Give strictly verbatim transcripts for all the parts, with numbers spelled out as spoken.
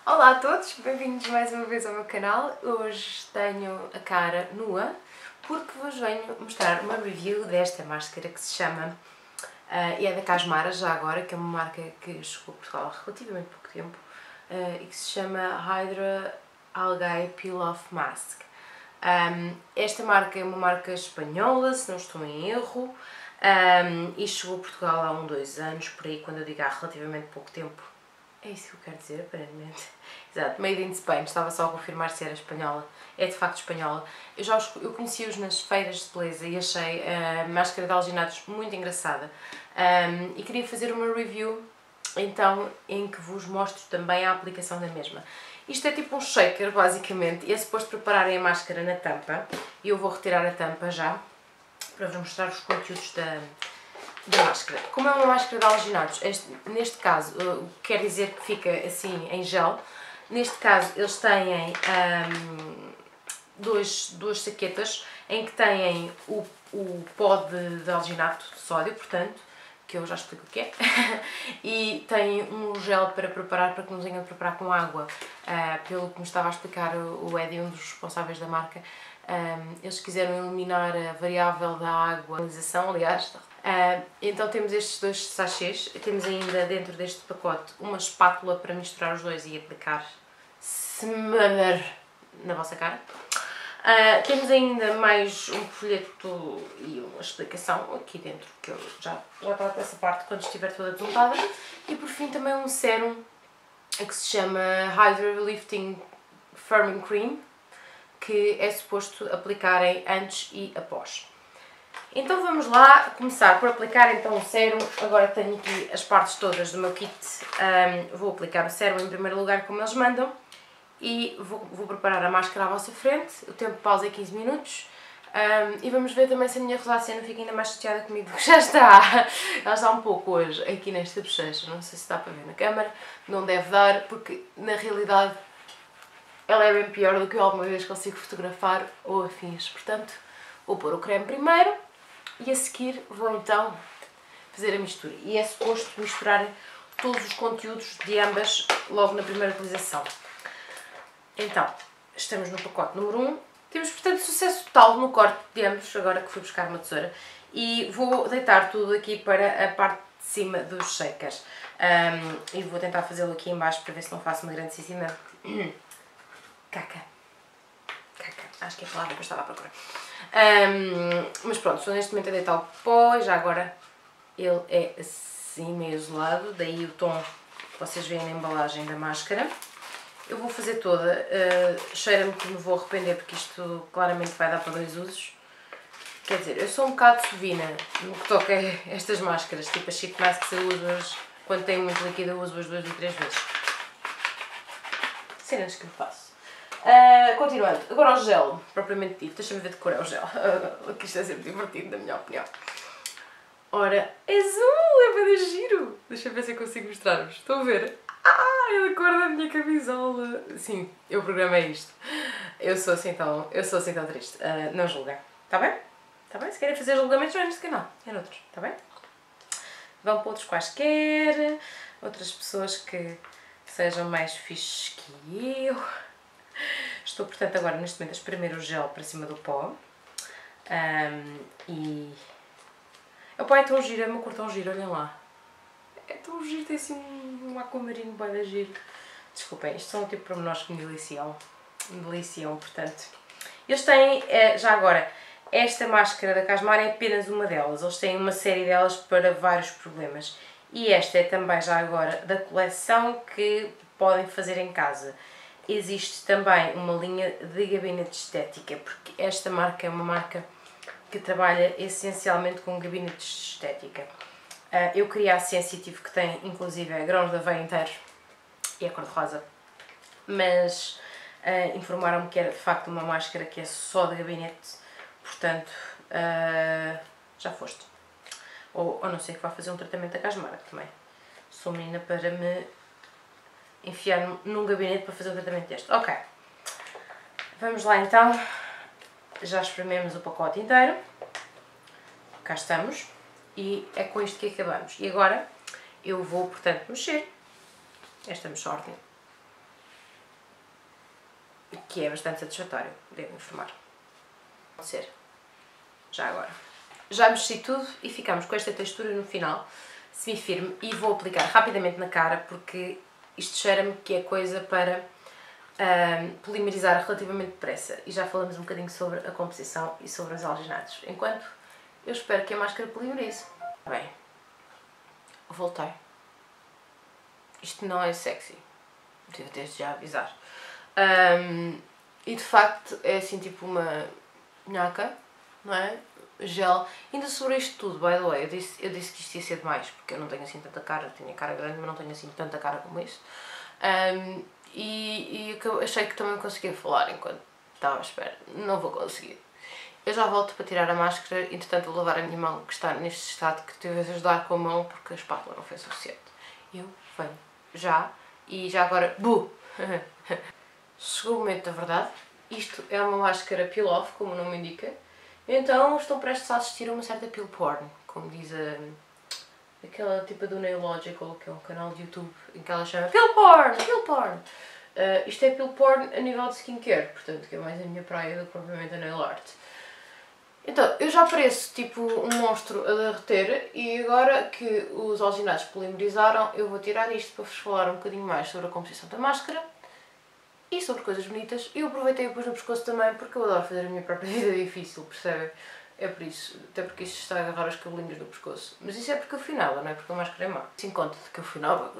Olá a todos, bem-vindos mais uma vez ao meu canal. Hoje tenho a cara nua porque vos venho mostrar uma review desta máscara que se chama, uh, e é da Casmara já agora, que é uma marca que chegou a Portugal há relativamente pouco tempo, uh, e que se chama Hydra Algae Peel Off Mask. Um, esta marca é uma marca espanhola, se não estou em erro, um, e chegou a Portugal há um, dois anos, por aí, quando eu digo há relativamente pouco tempo. É isso que eu quero dizer, aparentemente. Exato, Made in Spain, estava só a confirmar se era espanhola. É de facto espanhola. Eu já os, eu conheci-os nas feiras de beleza e achei a máscara de alginados muito engraçada. Um, e queria fazer uma review, então, em que vos mostro também a aplicação da mesma. Isto é tipo um shaker, basicamente, e é suposto prepararem a máscara na tampa. E eu vou retirar a tampa já, para vos mostrar os conteúdos da... da máscara. Como é uma máscara de alginados, este, neste caso, uh, quer dizer que fica assim em gel. Neste caso, eles têm um, dois, duas saquetas em que têm o, o pó de, de alginato de sódio, portanto, que eu já explico o que é, e tem um gel para preparar, para que não tenham de preparar com água, uh, pelo que me estava a explicar o, o Eddie, um dos responsáveis da marca. Um, eles quiseram eliminar a variável da água, a utilização, aliás. Uh, então temos estes dois sachês, temos ainda dentro deste pacote uma espátula para misturar os dois e aplicar semear na vossa cara. Uh, temos ainda mais um folheto e uma explicação aqui dentro, que eu já, já trato dessa parte quando estiver toda desuntada. E por fim também um sérum que se chama Hydra Lifting Firming Cream, que é suposto aplicarem antes e após. Então vamos lá começar por aplicar então o sérum. Agora tenho aqui as partes todas do meu kit. Um, vou aplicar o sérum em primeiro lugar como eles mandam e vou, vou preparar a máscara à vossa frente. O tempo de pausa é quinze minutos. Um, e vamos ver também se a minha rosácea não fica ainda mais chateada comigo do que já está. Ela está um pouco hoje aqui nesta bochecha, não sei se dá para ver na câmara, não deve dar, porque na realidade ela é bem pior do que eu alguma vez consigo fotografar ou afins. Portanto, vou pôr o creme primeiro e a seguir vou então fazer a mistura. E é suposto misturar todos os conteúdos de ambas logo na primeira utilização. Então, estamos no pacote número um. Temos, portanto, sucesso total no corte de ambos, agora que fui buscar uma tesoura. E vou deitar tudo aqui para a parte de cima dos shakers. Um, e vou tentar fazê-lo aqui em baixo para ver se não faço uma grandíssima caca. Caca, acho que é a palavra que eu estava a procurar. Um, mas pronto, estou neste momento a deitar o pó e já agora ele é assim meio isolado, daí o tom que vocês veem na embalagem da máscara. Eu vou fazer toda, uh, cheira-me que me vou arrepender porque isto claramente vai dar para dois usos. Quer dizer, eu sou um bocado sovina no que toca a estas máscaras, tipo a sheet mask que eu uso quando tenho muito líquido, eu uso-as duas e três vezes. Cenas que me faço. Uh, continuando, agora o gel, propriamente dito, deixa-me ver de cor é o gel, uh, que isto é sempre divertido, na minha opinião. Ora, é azul, é bem giro, deixa eu ver se eu consigo mostrar-vos, estão a ver? Ah, é da cor da minha camisola. Sim, eu programei isto, eu sou assim tão, eu sou assim tão triste, uh, não julguem, está bem? Está bem? Se querem fazer julgamentos não é neste canal, é noutros, está bem? Vão para outros quaisquer, outras pessoas que sejam mais fixes que eu. Estou, portanto, agora neste momento a espremer o gel para cima do pó. Um, e... O pó é tão giro, é uma cor tão giro, olhem lá. É tão giro, tem assim um aquamarino bem da giro. Desculpem, isto são o tipo de pormenores que me deliciam. Me deliciam, portanto. Eles têm, já agora, esta máscara da Casmara é apenas uma delas. Eles têm uma série delas para vários problemas. E esta é também, já agora, da coleção que podem fazer em casa. Existe também uma linha de gabinete estética, porque esta marca é uma marca que trabalha essencialmente com gabinetes de estética. Eu queria a Sensitive, que tem inclusive grãos de aveia inteiros e a cor-de-rosa, mas uh, informaram-me que era de facto uma máscara que é só de gabinete, portanto uh, já foste. Ou a não ser que vá fazer um tratamento da Casmara também. Sou menina para me enfiar num gabinete para fazer um tratamento deste. Ok, vamos lá então, já esprememos o pacote inteiro, cá estamos, e é com isto que acabamos. E agora eu vou, portanto, mexer esta mexórdia que é bastante satisfatório, devo informar. Pode ser. Já agora. Já mexi tudo e ficamos com esta textura no final, semi-firme, e vou aplicar rapidamente na cara porque isto cheira-me que é coisa para um, polimerizar relativamente depressa. E já falamos um bocadinho sobre a composição e sobre os alginados. Enquanto eu espero que a máscara polimerize. Bem, voltei. Isto não é sexy. Devo desde já avisar. Um, e de facto é assim tipo uma nhaca, não é? Gel. Ainda sobre isto tudo, by the way, eu disse, eu disse que isto ia ser demais, porque eu não tenho assim tanta cara, eu tenho cara grande, mas não tenho assim tanta cara como isto. Um, e, e eu achei que também conseguia falar enquanto estava à espera. Não vou conseguir. Eu já volto para tirar a máscara, entretanto vou levar a minha mão, que está neste estado, que tive a ajudar com a mão, porque a espátula não foi suficiente. Eu venho já, e já agora, bu! Chegou o momento da verdade. Isto é uma máscara peel-off, como o nome indica. Então estou prestes a assistir a uma certa peel porn, como diz a, aquela tipa do Nailogical, que é um canal de YouTube em que ela chama peel porn, peel porn. Uh, isto é peel porn a nível de skincare, portanto que é mais a minha praia do que propriamente a nail art. Então, eu já pareço tipo um monstro a derreter e agora que os alginados polimerizaram, eu vou tirar isto para vos falar um bocadinho mais sobre a composição da máscara e sobre coisas bonitas. E eu aproveitei depois no pescoço também porque eu adoro fazer a minha própria vida difícil, percebem? É por isso, até porque isto está a agarrar os cabelinhos do pescoço. Mas isso é porque eu finala, não é porque a máscara é má. Se encontra de que eu finala...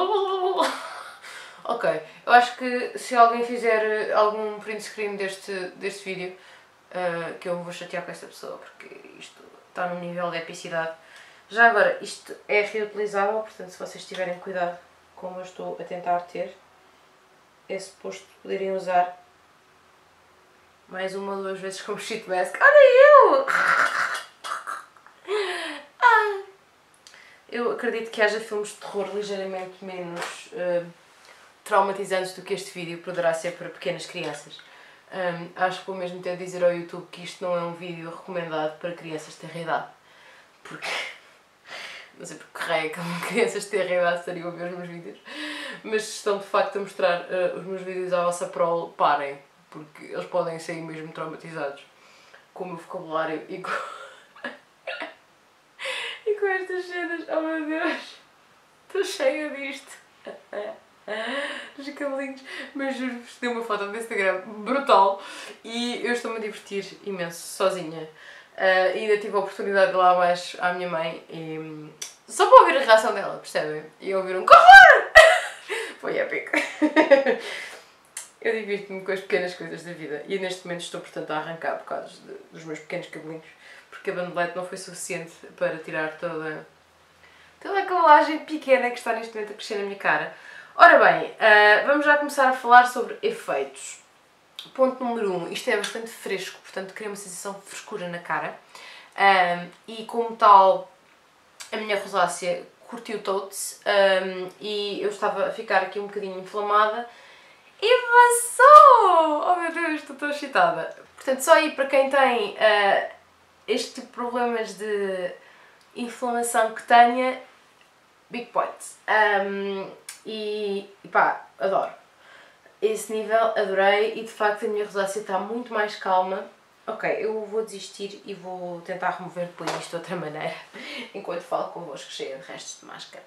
Ok, eu acho que se alguém fizer algum print screen deste, deste vídeo, uh, que eu me vou chatear com essa pessoa, porque isto está num nível de epicidade. Já agora, isto é reutilizável, portanto se vocês tiverem cuidado como eu estou a tentar ter, é suposto poderem usar mais uma ou duas vezes como sheet mask. Olha eu! Ah. Eu acredito que haja filmes de terror ligeiramente menos uh, traumatizantes do que este vídeo poderá ser para pequenas crianças. Um, acho que vou mesmo ter de dizer ao YouTube que isto não é um vídeo recomendado para crianças de ter idade. Porque... não sei porque raio que crianças de ter idade estariam a ver os meus vídeos. Mas se estão de facto a mostrar uh, os meus vídeos à vossa prole, parem. Porque eles podem sair mesmo traumatizados com o meu vocabulário e com... e com estas cenas. Oh meu Deus! Estou cheia disto. Os cabelinhos. Mas juro-vos, dei uma foto no Instagram brutal e eu estou-me a divertir imenso, sozinha. Uh, e ainda tive a oportunidade de ir lá abaixo à minha mãe e... só para ouvir a reação dela, percebem? E ouvir um correr! Foi épico. Eu divirto-me com as pequenas coisas da vida e neste momento estou, portanto, a arrancar por causa de, dos meus pequenos cabelinhos, porque a bandelete não foi suficiente para tirar toda, toda a cabelagem pequena que está neste momento a crescer na minha cara. Ora bem, uh, vamos já começar a falar sobre efeitos. Ponto número um, isto é bastante fresco, portanto cria uma sensação de frescura na cara um, e como tal a minha rosácea curtiu todos um, e eu estava a ficar aqui um bocadinho inflamada e passou! Oh meu Deus, estou tão excitada! Portanto, só aí para quem tem uh, este tipo de problemas de inflamação que tenha, big points. Um, e, e pá, adoro. Esse nível, adorei e de facto a minha rosácea está muito mais calma. Ok, eu vou desistir e vou tentar remover depois isto de outra maneira, enquanto falo convosco cheia de restos de máscara.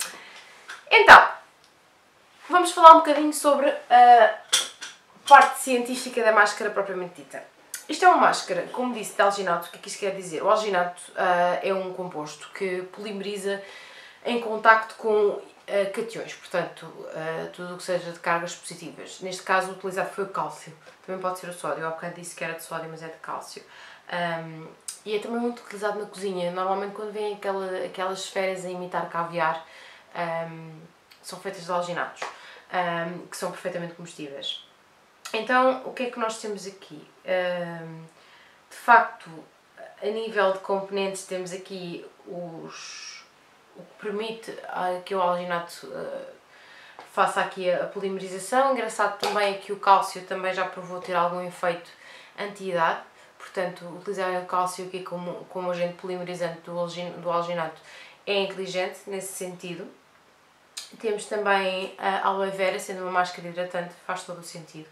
Então, vamos falar um bocadinho sobre a parte científica da máscara propriamente dita. Isto é uma máscara, como disse, de alginato. O que é que isto quer dizer? O alginato uh, é um composto que polimeriza em contacto com uh, cations, portanto, uh, tudo o que seja de cargas positivas. Neste caso, utilizado foi o cálcio. Também pode ser o sódio. Eu há bocado disse que era de sódio, mas é de cálcio. Um, e é também muito utilizado na cozinha. Normalmente, quando vêm aquela, aquelas esferas a imitar caviar, um, são feitas de alginatos, um, que são perfeitamente comestíveis. Então, o que é que nós temos aqui? Um, de facto, a nível de componentes, temos aqui os, o que permite que o alginato uh, faça aqui a polimerização. Engraçado também é que o cálcio também já provou ter algum efeito anti-idade. Portanto, utilizar o cálcio aqui como, como agente polimerizante do, do alginato é inteligente nesse sentido. Temos também a aloe vera, sendo uma máscara hidratante, faz todo o sentido.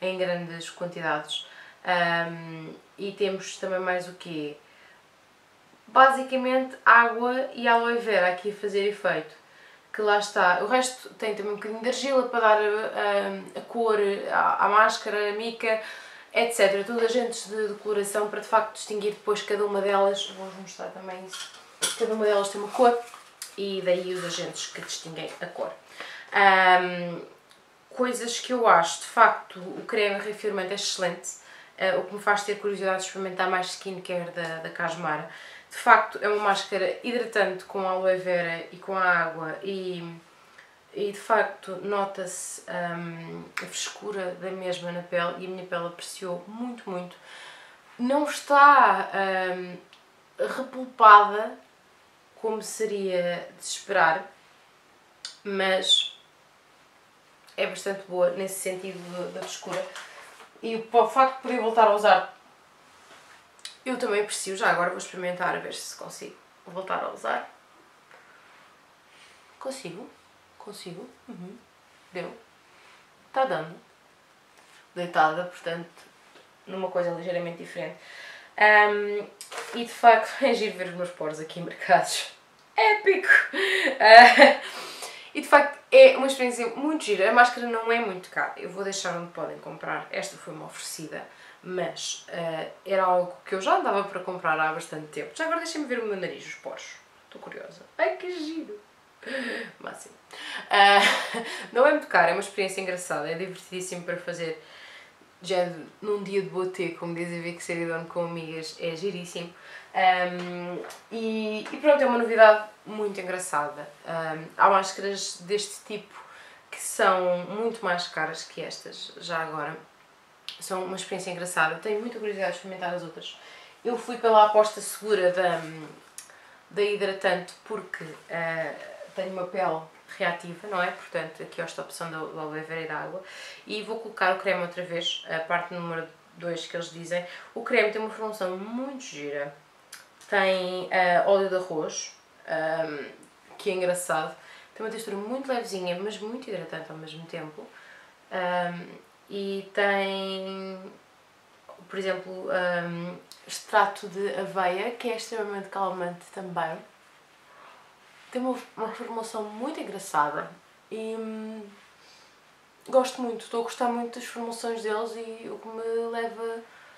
em grandes quantidades. Um, e temos também mais o quê? Basicamente água e aloe vera aqui a fazer efeito, que lá está. O resto tem também um bocadinho de argila para dar a, a, a cor à, à máscara, a mica, etcétera. Tudo agentes de decoração para de facto distinguir depois cada uma delas. Vou-vos mostrar também isso. Cada uma delas tem uma cor e daí os agentes que distinguem a cor. Um, coisas que eu acho, de facto, o creme reafirmante é excelente, uh, o que me faz ter curiosidade de experimentar mais skincare da, da Cajemara. De facto, é uma máscara hidratante com aloe vera e com a água e, e de facto nota-se um, a frescura da mesma na pele e a minha pele apreciou muito, muito. Não está um, repulpada como seria de esperar, mas é bastante boa nesse sentido da frescura. E o facto de poder voltar a usar, eu também aprecio. Já agora vou experimentar a ver se consigo voltar a usar. Consigo? Consigo? Uhum. Deu? Está dando. Deitada, portanto, numa coisa ligeiramente diferente. Um, e de facto, é giro ver os meus poros aqui marcados. Épico! Uh, e de facto, é uma experiência muito gira. A máscara não é muito cara. Eu vou deixar onde podem comprar. Esta foi uma oferecida. Mas uh, era algo que eu já andava para comprar há bastante tempo. Já agora deixem-me ver o meu nariz, os poros. Estou curiosa. Ai, que giro! Máximo. Uh, não é muito caro, é uma experiência engraçada. É divertidíssimo para fazer. Já num dia de botê, como dizem, ver que ser idóneo com amigas é giríssimo. Um, e, e pronto, é uma novidade muito engraçada. Um, há máscaras deste tipo que são muito mais caras que estas, já agora. São uma experiência engraçada. Tenho muita curiosidade de experimentar as outras. Eu fui pela aposta segura da, da hidratante porque uh, tenho uma pele reativa, não é? Portanto, aqui esta opção da aloe vera e da água. E vou colocar o creme outra vez, a parte número dois que eles dizem. O creme tem uma formulação muito gira. Tem uh, óleo de arroz, um, que é engraçado. Tem uma textura muito levezinha, mas muito hidratante ao mesmo tempo. Um, e tem, por exemplo, um, extrato de aveia, que é extremamente calmante também. Tem uma, uma formulação muito engraçada e hum, gosto muito, estou a gostar muito das formulações deles e o que me leva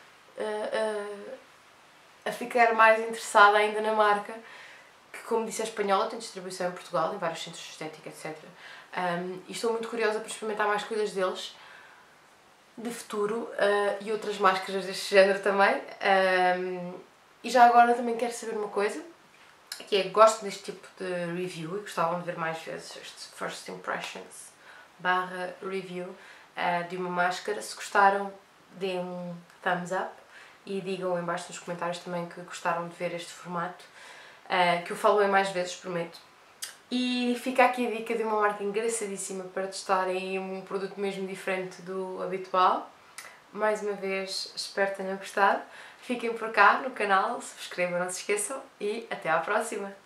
a, a, a ficar mais interessada ainda na marca, que, como disse, é espanhola, tem distribuição em Portugal, em vários centros de estética, etcétera. Um, e estou muito curiosa para experimentar mais coisas deles de futuro uh, e outras máscaras deste género também. Um, e já agora também quero saber uma coisa, que é, gosto deste tipo de review e gostavam de ver mais vezes este First Impressions barra review uh, de uma máscara. Se gostaram, deem um thumbs up e digam em baixo nos comentários também que gostaram de ver este formato, uh, que eu falo em mais vezes, prometo. E fica aqui a dica de uma marca engraçadíssima para testarem um produto mesmo diferente do habitual. Mais uma vez, espero que tenham gostado. Fiquem por cá no canal, subscrevam, não se esqueçam e até à próxima!